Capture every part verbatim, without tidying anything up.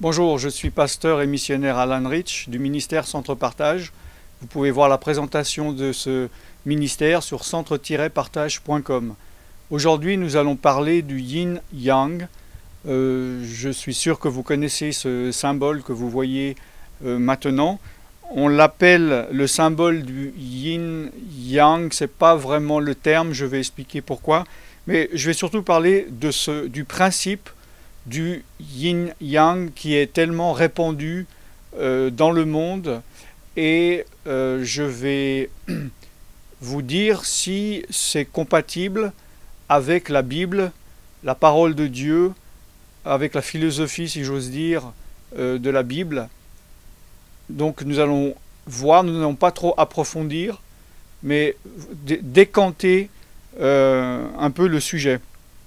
Bonjour, je suis pasteur et missionnaire Alan Rich du ministère Centre Partage. Vous pouvez voir la présentation de ce ministère sur centre tiret partage point com. Aujourd'hui, nous allons parler du yin-yang. Euh, je suis sûr que vous connaissez ce symbole que vous voyez euh, maintenant. On l'appelle le symbole du yin-yang. Ce n'est pas vraiment le terme, je vais expliquer pourquoi. Mais je vais surtout parler de ce, du principe du yin-yang qui est tellement répandu euh, dans le monde, et euh, je vais vous dire si c'est compatible avec la Bible, la parole de Dieu, avec la philosophie, si j'ose dire, euh, de la Bible. Donc nous allons voir, nous n'allons pas trop approfondir, mais dé décanter euh, un peu le sujet.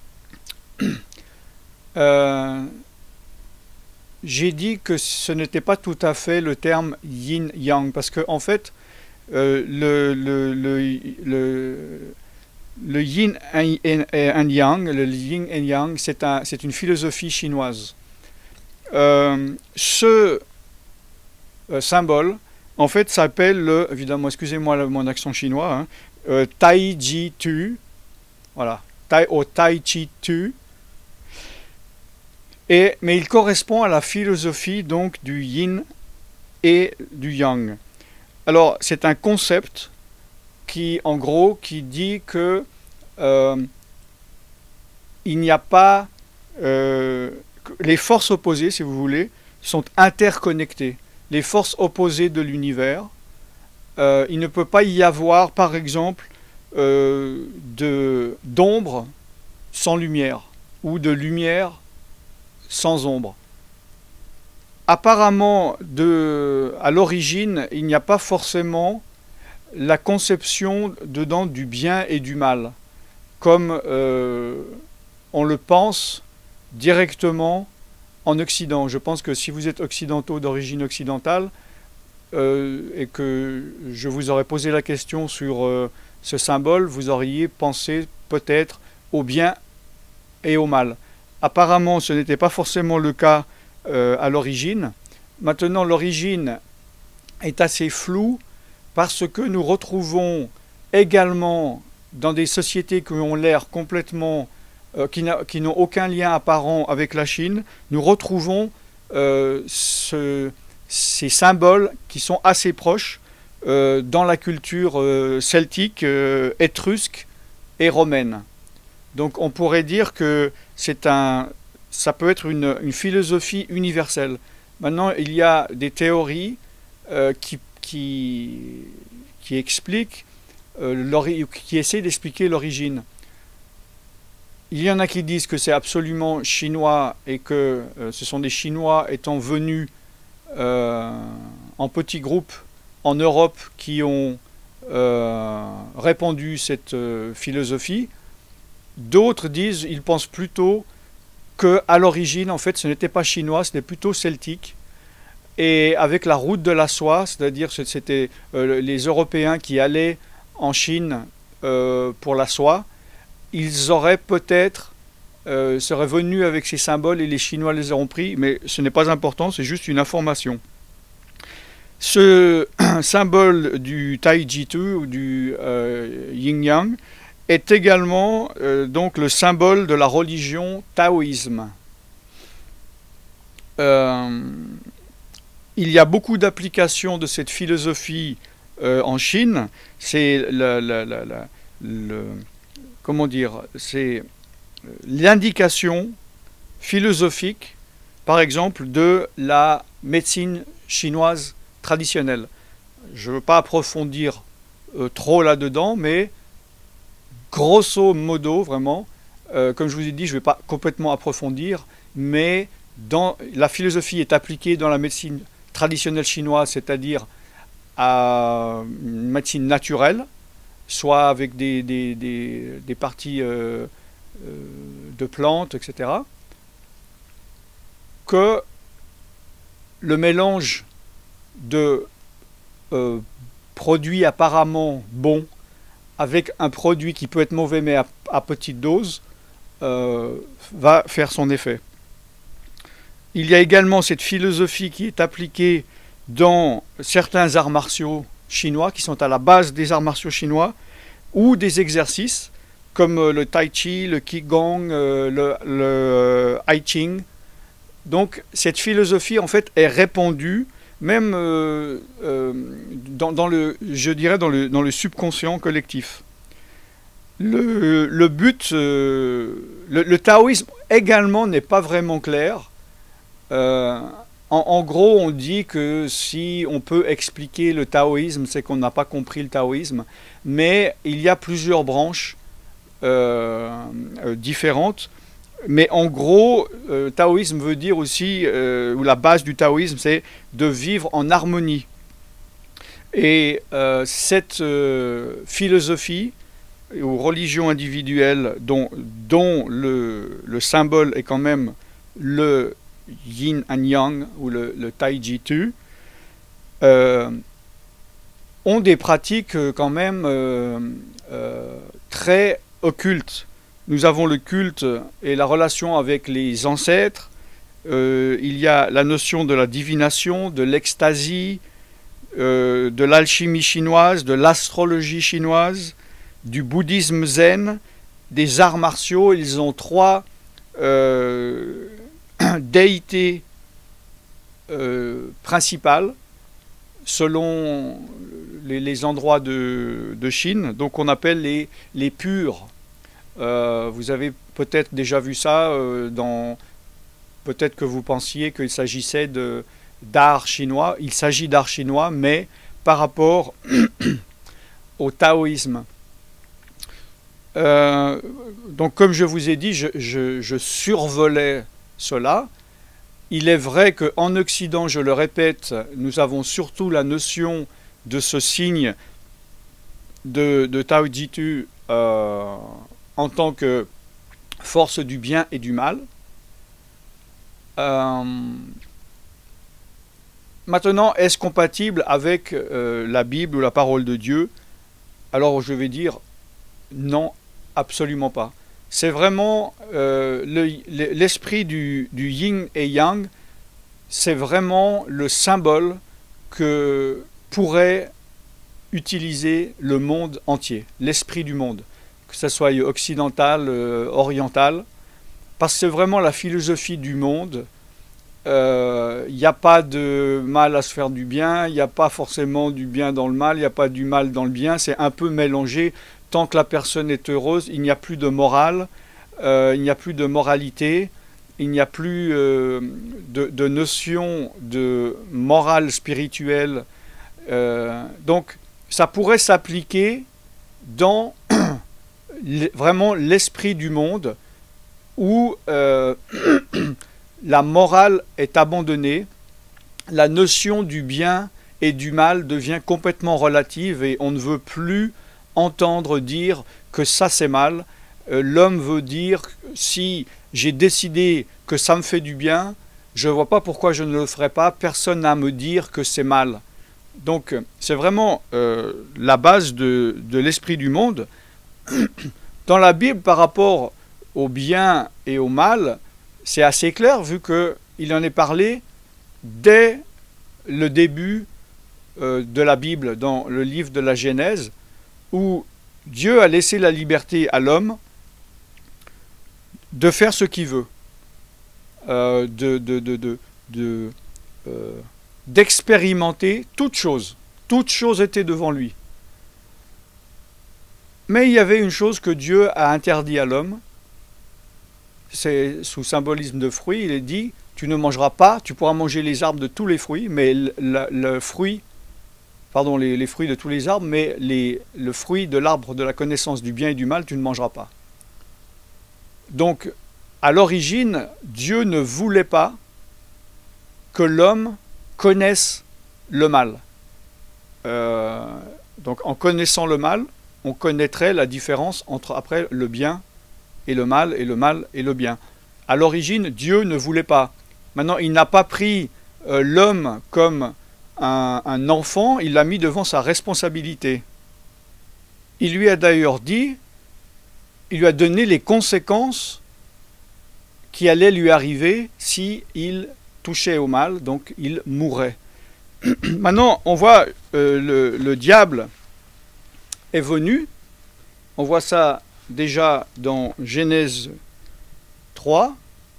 Euh, j'ai dit que ce n'était pas tout à fait le terme yin-yang, parce que en fait, euh, le, le, le, le, le yin et yang, le yin et yang, c'est un, c'est une philosophie chinoise. Euh, ce euh, symbole, en fait, s'appelle le, évidemment, excusez-moi mon accent chinois, hein, euh, Tai Chi Tu, voilà, Tai au Tai Chi Tu. Et, mais il correspond à la philosophie donc du yin et du yang. Alors c'est un concept qui, en gros, qui dit que euh, il n'y a pas euh, les forces opposées, si vous voulez, sont interconnectées. Les forces opposées de l'univers, euh, il ne peut pas y avoir, par exemple, euh, de d'ombre sans lumière, ou de lumière sans ombre. Apparemment, de, à l'origine, il n'y a pas forcément la conception dedans du bien et du mal, comme euh, on le pense directement en Occident. Je pense que si vous êtes occidentaux d'origine occidentale, euh, et que je vous aurais posé la question sur euh, ce symbole, vous auriez pensé peut-être au bien et au mal. Apparemment, ce n'était pas forcément le cas euh, à l'origine. Maintenant, l'origine est assez floue parce que nous retrouvons également dans des sociétés qui ont l'air complètement, euh, qui n'ont aucun lien apparent avec la Chine, nous retrouvons euh, ce, ces symboles qui sont assez proches euh, dans la culture euh, celtique, euh, étrusque et romaine. Donc on pourrait dire que c'est un, ça peut être une, une philosophie universelle. Maintenant, il y a des théories euh, qui, qui, qui expliquent, euh, qui essaient d'expliquer l'origine. Il y en a qui disent que c'est absolument chinois et que euh, ce sont des Chinois étant venus euh, en petits groupes en Europe qui ont euh, répandu cette euh, philosophie. D'autres disent, ils pensent plutôt qu'à l'origine, en fait, ce n'était pas chinois, c'était plutôt celtique. Et avec la route de la soie, c'est-à-dire que c'était euh, les Européens qui allaient en Chine euh, pour la soie, ils auraient peut-être, euh, seraient venus avec ces symboles et les Chinois les auront pris, mais ce n'est pas important, c'est juste une information. Ce symbole du Tai Chi Tu, ou du euh, yin-yang, est également euh, donc le symbole de la religion taoïsme. Euh, il y a beaucoup d'applications de cette philosophie euh, en Chine. C'est le, le, le, le, comment dire, c'est l'indication philosophique, par exemple, de la médecine chinoise traditionnelle. Je ne veux pas approfondir euh, trop là-dedans, mais grosso modo, vraiment, euh, comme je vous ai dit, je ne vais pas complètement approfondir, mais dans, la philosophie est appliquée dans la médecine traditionnelle chinoise, c'est-à-dire à une médecine naturelle, soit avec des, des, des, des parties euh, euh, de plantes, et cetera, que le mélange de euh, produits apparemment bons avec un produit qui peut être mauvais mais à, à petite dose, euh, va faire son effet. Il y a également cette philosophie qui est appliquée dans certains arts martiaux chinois, qui sont à la base des arts martiaux chinois, ou des exercices, comme le tai chi, le qigong, le, le I Ching. Donc cette philosophie, en fait, est répandue, même euh, euh, dans, dans le, je dirais, dans le, dans le subconscient collectif. Le, le but, euh, le, le taoïsme également n'est pas vraiment clair. Euh, en, en gros, on dit que si on peut expliquer le taoïsme, c'est qu'on n'a pas compris le taoïsme. Mais il y a plusieurs branches euh, euh, différentes. Mais en gros, euh, taoïsme veut dire aussi, euh, ou la base du taoïsme, c'est de vivre en harmonie. Et euh, cette euh, philosophie ou religion individuelle dont, dont le, le symbole est quand même le yin and yang ou le, le taiji-tu, euh, ont des pratiques quand même euh, euh, très occultes. Nous avons le culte et la relation avec les ancêtres. Euh, il y a la notion de la divination, de l'extasie, euh, de l'alchimie chinoise, de l'astrologie chinoise, du bouddhisme zen, des arts martiaux. Ils ont trois euh, déités euh, principales selon les, les endroits de, de Chine. Donc on appelle les, les purs. Euh, vous avez peut-être déjà vu ça euh, dans... Peut-être que vous pensiez qu'il s'agissait d'art chinois. Il s'agit d'art chinois, mais par rapport au taoïsme. Euh, donc comme je vous ai dit, je, je, je survolais cela. Il est vrai qu'en Occident, je le répète, nous avons surtout la notion de ce signe de, de Tao Chi Tu euh, en tant que force du bien et du mal. Euh, maintenant, est-ce compatible avec euh, la Bible ou la parole de Dieu? Alors je vais dire non, absolument pas. C'est vraiment euh, l'esprit du, du yin et yang, c'est vraiment le symbole que pourrait utiliser le monde entier, l'esprit du monde, que ce soit occidental, euh, oriental, parce que c'est vraiment la philosophie du monde. Il euh, n'y a pas de mal à se faire du bien, il n'y a pas forcément du bien dans le mal, il n'y a pas du mal dans le bien, c'est un peu mélangé. Tant que la personne est heureuse, il n'y a plus de morale, euh, il n'y a plus de moralité, il n'y a plus euh, de, de notion de morale spirituelle. Euh, donc, ça pourrait s'appliquer dans vraiment l'esprit du monde où euh, la morale est abandonnée, la notion du bien et du mal devient complètement relative et on ne veut plus entendre dire que ça c'est mal. Euh, l'homme veut dire si j'ai décidé que ça me fait du bien, je ne vois pas pourquoi je ne le ferai pas, personne n'a à me dire que c'est mal. Donc c'est vraiment euh, la base de, de l'esprit du monde. Dans la Bible, par rapport au bien et au mal, c'est assez clair vu qu'il en est parlé dès le début euh, de la Bible, dans le livre de la Genèse, où Dieu a laissé la liberté à l'homme de faire ce qu'il veut, euh, de, de, de, de, de, euh, d'expérimenter toute chose. Toute chose était devant lui. Mais il y avait une chose que Dieu a interdit à l'homme, c'est sous symbolisme de fruit, il est dit, tu ne mangeras pas, tu pourras manger les arbres de tous les fruits, mais le, le, le fruit, pardon, les, les fruits de tous les arbres, mais les, le fruit de l'arbre de la connaissance du bien et du mal, tu ne mangeras pas. Donc, à l'origine, Dieu ne voulait pas que l'homme connaisse le mal. Euh, donc, en connaissant le mal, on connaîtrait la différence entre après le bien et le mal, et le mal et le bien. À l'origine, Dieu ne voulait pas. Maintenant, il n'a pas pris euh, l'homme comme un, un enfant, il l'a mis devant sa responsabilité. Il lui a d'ailleurs dit, il lui a donné les conséquences qui allaient lui arriver si il touchait au mal, donc il mourrait. Maintenant, on voit euh, le, le diable est venu. On voit ça déjà dans Genèse trois,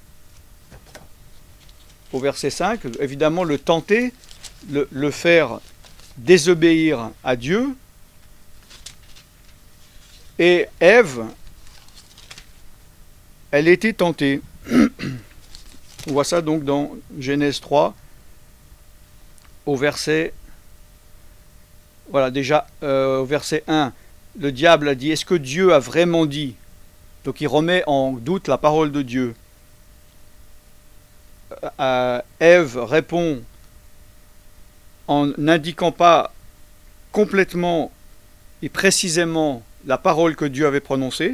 au verset cinq. Évidemment, le tenter, le, le faire désobéir à Dieu. Et Ève, elle était tentée. On voit ça donc dans Genèse trois, au verset, voilà déjà, euh, au verset un, le diable a dit, est-ce que Dieu a vraiment dit? Donc il remet en doute la parole de Dieu. Euh, Ève répond en n'indiquant pas complètement et précisément la parole que Dieu avait prononcée.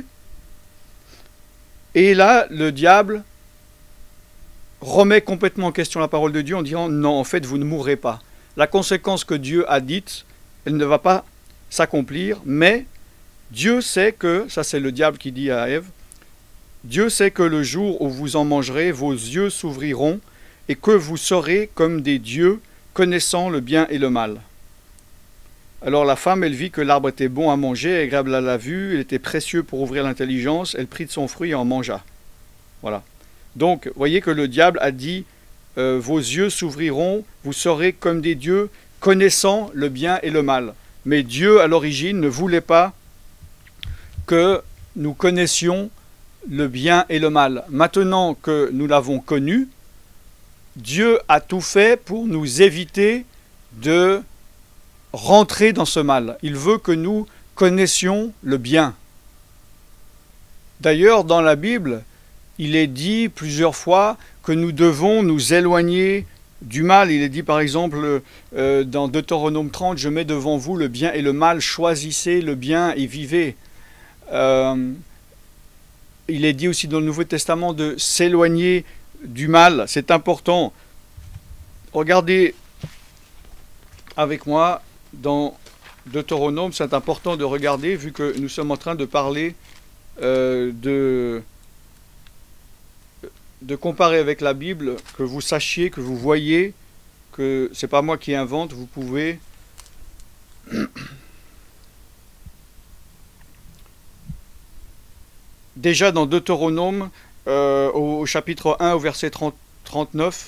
Et là, le diable remet complètement en question la parole de Dieu en disant non, en fait, vous ne mourrez pas. La conséquence que Dieu a dite, elle ne va pas s'accomplir, mais Dieu sait que, ça c'est le diable qui dit à Ève, Dieu sait que le jour où vous en mangerez, vos yeux s'ouvriront et que vous serez comme des dieux, connaissant le bien et le mal. Alors la femme, elle vit que l'arbre était bon à manger, agréable à la vue, il était précieux pour ouvrir l'intelligence, elle prit de son fruit et en mangea. Voilà. Donc, voyez que le diable a dit, euh, vos yeux s'ouvriront, vous serez comme des dieux, connaissant le bien et le mal. Mais Dieu, à l'origine, ne voulait pas que nous connaissions le bien et le mal. Maintenant que nous l'avons connu, Dieu a tout fait pour nous éviter de rentrer dans ce mal. Il veut que nous connaissions le bien. D'ailleurs, dans la Bible, il est dit plusieurs fois que nous devons nous éloigner du mal. Il est dit par exemple euh, dans Deutéronome trente, « Je mets devant vous le bien et le mal, choisissez le bien et vivez. Euh, » Il est dit aussi dans le Nouveau Testament de s'éloigner du mal. C'est important. Regardez avec moi dans Deutéronome, c'est important de regarder vu que nous sommes en train de parler euh, de... de comparer avec la Bible, que vous sachiez, que vous voyez, que ce n'est pas moi qui invente, vous pouvez déjà dans Deutéronome, euh, au, au chapitre un, au verset trente, trente-neuf,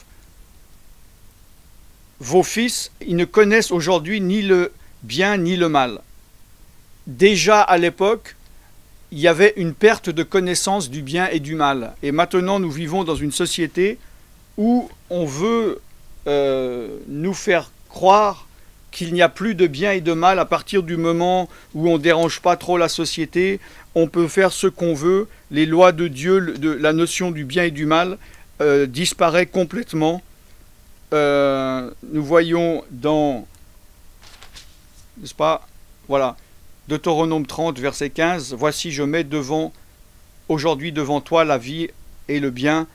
vos fils, ils ne connaissent aujourd'hui ni le bien ni le mal. Déjà à l'époque, il y avait une perte de connaissance du bien et du mal. Et maintenant, nous vivons dans une société où on veut euh, nous faire croire qu'il n'y a plus de bien et de mal à partir du moment où on ne dérange pas trop la société, on peut faire ce qu'on veut, les lois de Dieu, de, la notion du bien et du mal euh, disparaît complètement. Euh, nous voyons dans, n'est-ce pas, voilà, Deutéronome trente, verset quinze, « Voici, je mets devant, aujourd'hui devant toi la vie et le bien,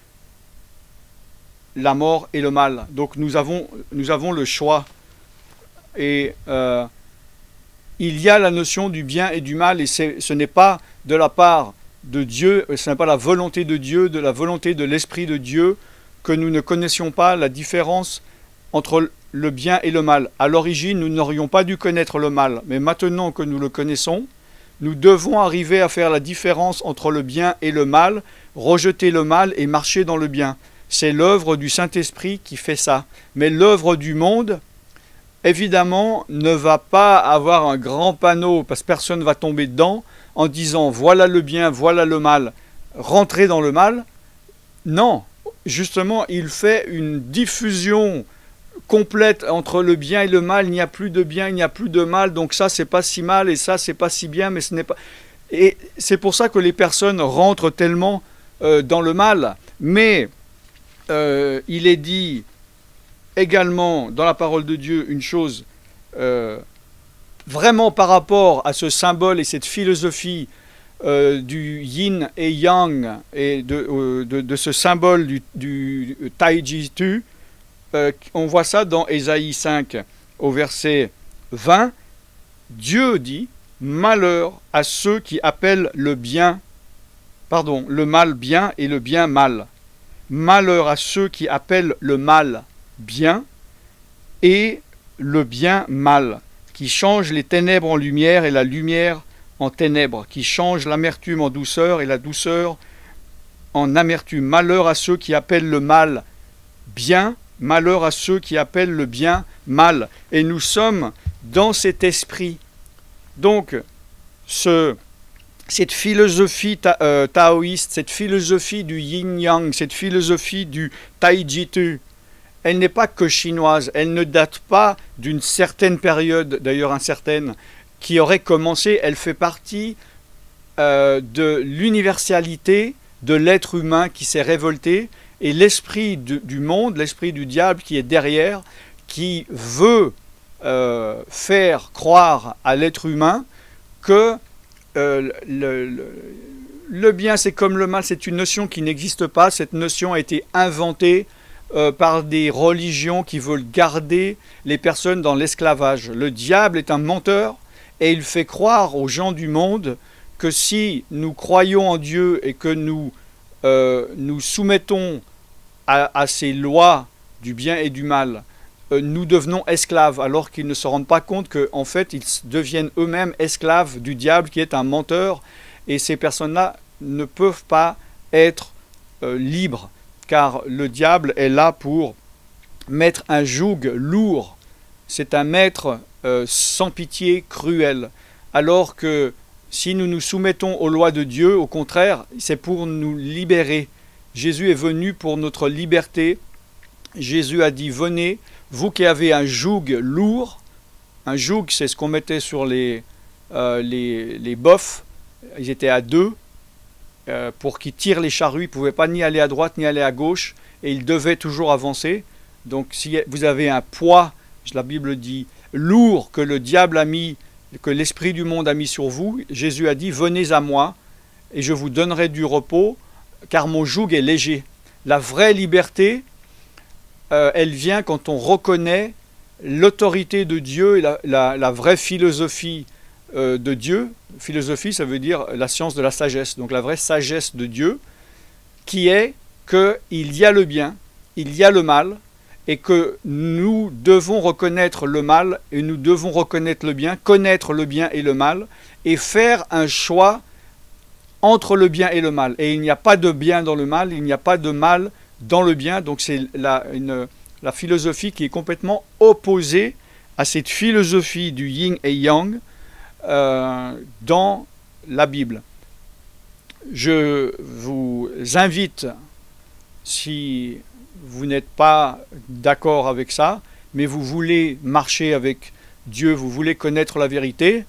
la mort et le mal. » Donc nous avons, nous avons le choix. Et euh, il y a la notion du bien et du mal, et ce n'est pas de la part de Dieu, ce n'est pas la volonté de Dieu, de la volonté de l'Esprit de Dieu, que nous ne connaissions pas la différence entre le bien et le mal. À l'origine, nous n'aurions pas dû connaître le mal, mais maintenant que nous le connaissons, nous devons arriver à faire la différence entre le bien et le mal, rejeter le mal et marcher dans le bien. C'est l'œuvre du Saint-Esprit qui fait ça. Mais l'œuvre du monde, évidemment, ne va pas avoir un grand panneau, parce que personne ne va tomber dedans, en disant « voilà le bien, voilà le mal, rentrez dans le mal ». Non, justement, il fait une diffusion complète entre le bien et le mal. Il n'y a plus de bien, il n'y a plus de mal, donc ça c'est pas si mal et ça c'est pas si bien, mais ce n'est pas... Et c'est pour ça que les personnes rentrent tellement euh, dans le mal. Mais euh, il est dit également dans la parole de Dieu une chose euh, vraiment par rapport à ce symbole et cette philosophie euh, du yin et yang et de, euh, de, de ce symbole du, du taiji-tu. Euh, on voit ça dans Ésaïe cinq au verset vingt. Dieu dit « Malheur à ceux qui appellent le bien, pardon, le mal bien et le bien mal. malheur à ceux qui appellent le mal bien et le bien mal, qui changent les ténèbres en lumière et la lumière en ténèbres, qui changent l'amertume en douceur et la douceur en amertume. Malheur à ceux qui appellent le mal bien, malheur à ceux qui appellent le bien mal. Et nous sommes dans cet esprit. Donc, ce, cette philosophie ta, euh, taoïste, cette philosophie du yin-yang, cette philosophie du taijitsu, elle n'est pas que chinoise, elle ne date pas d'une certaine période, d'ailleurs incertaine, qui aurait commencé. Elle fait partie euh, de l'universalité de l'être humain qui s'est révolté, et l'esprit du, du monde, l'esprit du diable qui est derrière, qui veut euh, faire croire à l'être humain que euh, le, le, le bien c'est comme le mal, c'est une notion qui n'existe pas. Cette notion a été inventée euh, par des religions qui veulent garder les personnes dans l'esclavage. Le diable est un menteur et il fait croire aux gens du monde que si nous croyons en Dieu et que nous euh, nous soumettons à, à ces lois du bien et du mal, euh, nous devenons esclaves, alors qu'ils ne se rendent pas compte qu'en fait ils deviennent eux-mêmes esclaves du diable qui est un menteur, et ces personnes-là ne peuvent pas être euh, libres, car le diable est là pour mettre un joug lourd. C'est un maître euh, sans pitié, cruel, alors que si nous nous soumettons aux lois de Dieu, au contraire, c'est pour nous libérer. Jésus est venu pour notre liberté. Jésus a dit, venez, vous qui avez un joug lourd. Un joug, c'est ce qu'on mettait sur les, euh, les, les bofs. Ils étaient à deux euh, pour qu'ils tirent les charrues. Ils ne pouvaient pas ni aller à droite ni aller à gauche, et ils devaient toujours avancer. Donc si vous avez un poids, la Bible dit, lourd que le diable a mis, que l'esprit du monde a mis sur vous, Jésus a dit, venez à moi et je vous donnerai du repos, car mon joug est léger. La vraie liberté, euh, elle vient quand on reconnaît l'autorité de Dieu et la, la, la vraie philosophie euh, de Dieu. Philosophie, ça veut dire la science de la sagesse, donc la vraie sagesse de Dieu, qui est qu'il y a le bien, il y a le mal, et que nous devons reconnaître le mal et nous devons reconnaître le bien, connaître le bien et le mal, et faire un choix entre le bien et le mal. Et il n'y a pas de bien dans le mal, il n'y a pas de mal dans le bien. Donc c'est la, une, la philosophie qui est complètement opposée à cette philosophie du yin et yang euh, dans la Bible. Je vous invite, si vous n'êtes pas d'accord avec ça, mais vous voulez marcher avec Dieu, vous voulez connaître la vérité,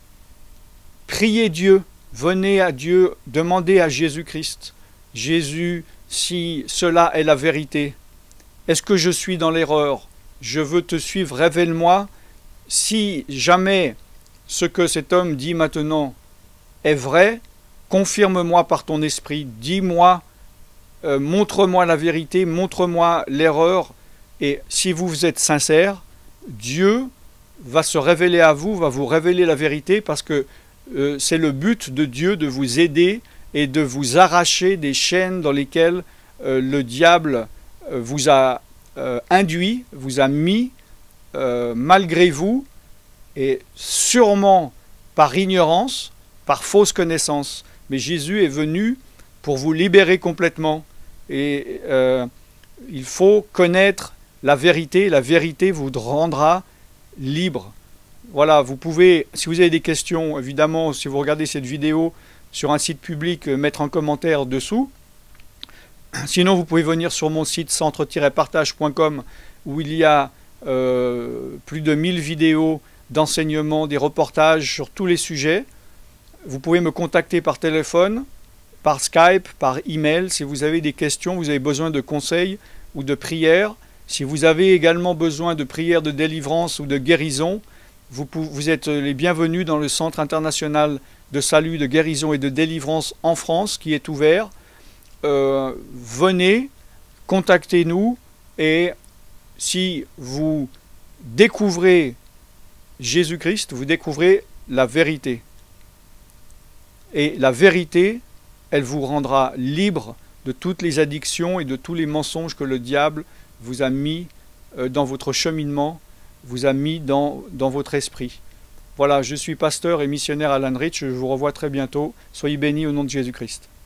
priez Dieu, venez à Dieu, demandez à Jésus-Christ, Jésus, si cela est la vérité, est-ce que je suis dans l'erreur? Je veux te suivre, révèle-moi. Si jamais ce que cet homme dit maintenant est vrai, confirme-moi par ton esprit, dis-moi, Euh, montre-moi la vérité, montre-moi l'erreur, et si vous êtes sincère, Dieu va se révéler à vous, va vous révéler la vérité, parce que euh, c'est le but de Dieu de vous aider et de vous arracher des chaînes dans lesquelles euh, le diable euh, vous a euh, induit, vous a mis euh, malgré vous, et sûrement par ignorance, par fausse connaissance. Mais Jésus est venu pour vous libérer complètement. Et euh, il faut connaître la vérité. La vérité vous rendra libre. Voilà, vous pouvez, si vous avez des questions, évidemment, si vous regardez cette vidéo sur un site public, mettre un commentaire dessous. Sinon, vous pouvez venir sur mon site centre tiret partage point com où il y a euh, plus de mille vidéos d'enseignement, des reportages sur tous les sujets. Vous pouvez me contacter par téléphone, par Skype, par email, si vous avez des questions, vous avez besoin de conseils ou de prières. Si vous avez également besoin de prières de délivrance ou de guérison, vous, vous êtes les bienvenus dans le Centre international de salut, de guérison et de délivrance en France, qui est ouvert. Euh, venez, contactez-nous, et si vous découvrez Jésus-Christ, vous découvrez la vérité. Et la vérité, elle vous rendra libre de toutes les addictions et de tous les mensonges que le diable vous a mis dans votre cheminement, vous a mis dans, dans votre esprit. Voilà, je suis pasteur et missionnaire Alan Rich, je vous revois très bientôt. Soyez bénis au nom de Jésus-Christ.